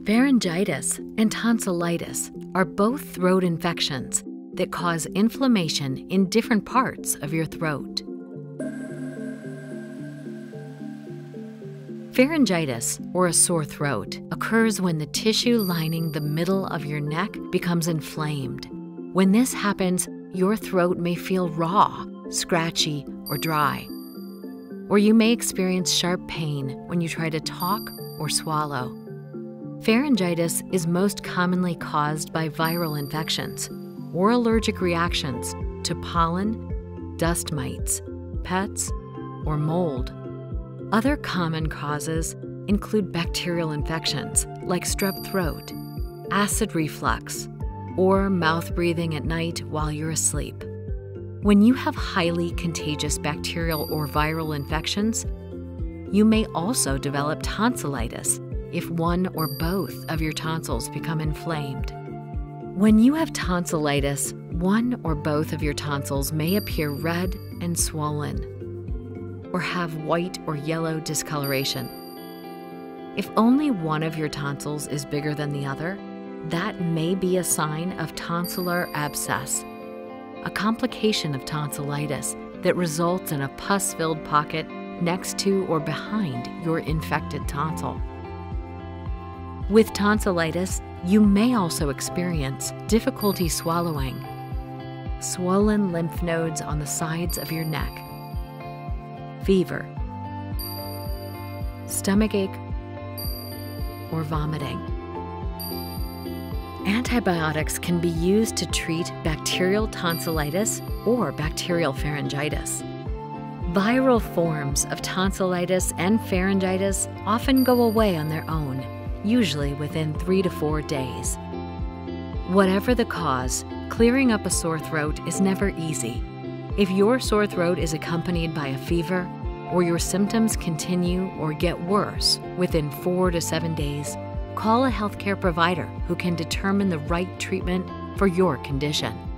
Pharyngitis and tonsillitis are both throat infections that cause inflammation in different parts of your throat. Pharyngitis, or a sore throat, occurs when the tissue lining the middle of your neck becomes inflamed. When this happens, your throat may feel raw, scratchy, or dry. Or you may experience sharp pain when you try to talk or swallow. Pharyngitis is most commonly caused by viral infections or allergic reactions to pollen, dust mites, pets, or mold. Other common causes include bacterial infections like strep throat, acid reflux, or mouth breathing at night while you're asleep. When you have highly contagious bacterial or viral infections, you may also develop tonsillitis if one or both of your tonsils become inflamed. When you have tonsillitis, one or both of your tonsils may appear red and swollen, or have white or yellow discoloration. If only one of your tonsils is bigger than the other, that may be a sign of tonsillar abscess, a complication of tonsillitis that results in a pus-filled pocket next to or behind your infected tonsil. With tonsillitis, you may also experience difficulty swallowing, swollen lymph nodes on the sides of your neck, fever, stomachache, or vomiting. Antibiotics can be used to treat bacterial tonsillitis or bacterial pharyngitis. Viral forms of tonsillitis and pharyngitis often go away on their own, usually within 3 to 4 days. Whatever the cause, clearing up a sore throat is never easy. If your sore throat is accompanied by a fever, or your symptoms continue or get worse within 4 to 7 days, call a healthcare provider who can determine the right treatment for your condition.